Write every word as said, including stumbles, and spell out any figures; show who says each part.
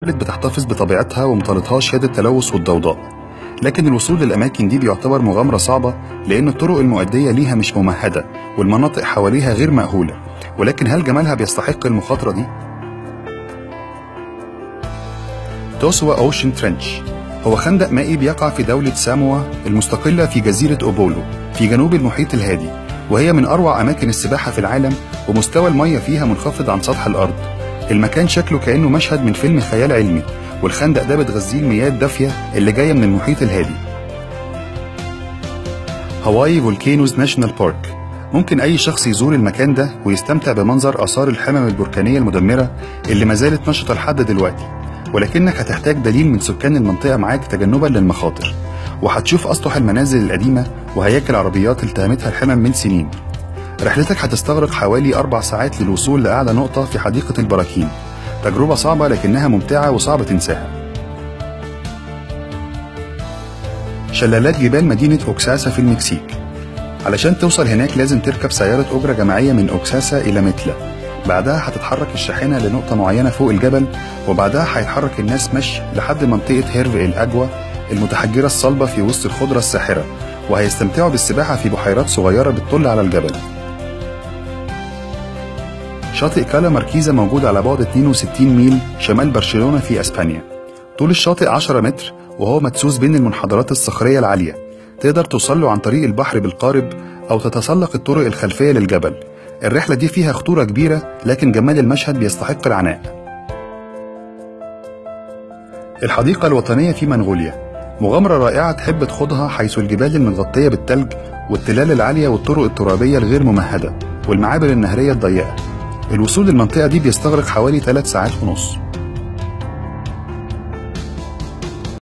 Speaker 1: بتحتفظ بطبيعتها ومطالتهاش يد التلوث والضوضاء، لكن الوصول للأماكن دي بيعتبر مغامرة صعبة لأن الطرق المؤدية ليها مش ممهدة والمناطق حواليها غير مأهولة. ولكن هل جمالها بيستحق المخاطرة دي؟ توسوا أوشن ترنش هو خندق مائي بيقع في دولة ساموا المستقلة في جزيرة أوبولو في جنوب المحيط الهادي، وهي من أروع أماكن السباحة في العالم، ومستوى المياه فيها منخفض عن سطح الأرض. المكان شكله كأنه مشهد من فيلم خيال علمي، والخندق ده بتغذيه المياه الدافية اللي جاية من المحيط الهادي. هاواي فولكانوز ناشونال بارك ممكن أي شخص يزور المكان ده ويستمتع بمنظر آثار الحمم البركانية المدمرة اللي ما زالت نشطة لحد دلوقتي، ولكنك هتحتاج دليل من سكان المنطقة معاك تجنبا للمخاطر، وهتشوف أسطح المنازل القديمة وهياكل عربيات التهمتها الحمم من سنين. رحلتك هتستغرق حوالي أربع ساعات للوصول لأعلى نقطة في حديقة البراكين، تجربة صعبة لكنها ممتعة وصعب تنساها. شلالات جبال مدينة أوكساسا في المكسيك. علشان توصل هناك لازم تركب سيارة أجرة جماعية من أوكساسا إلى متلا، بعدها هتتحرك الشاحنة لنقطة معينة فوق الجبل، وبعدها هيتحرك الناس مشي لحد منطقة هيرف الأجوا المتحجرة الصلبة في وسط الخضرة الساحرة، وهيستمتعوا بالسباحة في بحيرات صغيرة بتطل على الجبل. شاطئ كالا ماركيزا موجود على بعد اثنين وستين ميل شمال برشلونة في أسبانيا. طول الشاطئ عشرة متر، وهو مدسوس بين المنحدرات الصخرية العالية. تقدر توصل له عن طريق البحر بالقارب أو تتسلق الطرق الخلفية للجبل. الرحلة دي فيها خطورة كبيرة، لكن جمال المشهد بيستحق العناء. الحديقة الوطنية في منغوليا مغامرة رائعة تحب تخوضها، حيث الجبال المتغطية بالثلج والتلال العالية والطرق الترابية الغير ممهدة والمعابر النهرية الضيقة. الوصول للمنطقة دي بيستغرق حوالي ثلاث ساعات ونص.